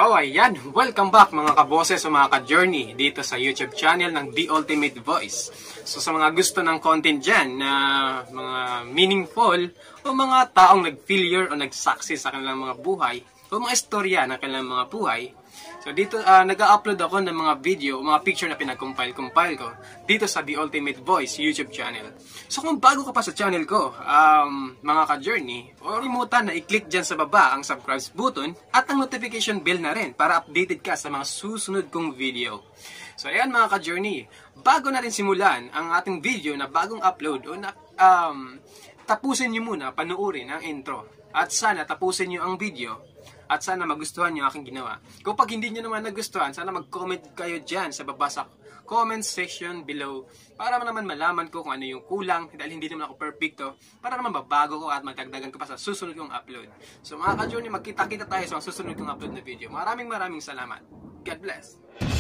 So ayan, welcome back mga kaboses o mga ka-journey dito sa YouTube channel ng The Ultimate Voice. So sa mga gusto ng content dyan na mga meaningful o mga taong nag-failure o nag-success sa kanilang mga buhay o mga istorya ng kanilang mga buhay. So dito nag-upload ako ng mga video, mga picture na pinag-compile ko dito sa The Ultimate Voice YouTube channel. So kung bago ka pa sa channel ko, mga ka-journey, o remotan na i-click dyan sa baba ang subscribe button at ang notification bell na rin para updated ka sa mga susunod kong video. So ayan mga ka-journey, bago na rin simulan ang ating video na bagong upload, tapusin nyo muna panoorin ang intro. At sana tapusin nyo ang video. At sana magustuhan nyo aking ginawa. Kapag hindi nyo naman nagustuhan, sana mag-comment kayo dyan sa baba sa comment section below. Para naman malaman ko kung ano yung kulang. Dahil hindi naman ako perfecto. Para naman babago ko at magdagdagan ko pa sa susunod kong upload. So mga ka-journey, magkita-kita tayo sa susunod kong upload na video. Maraming salamat. God bless.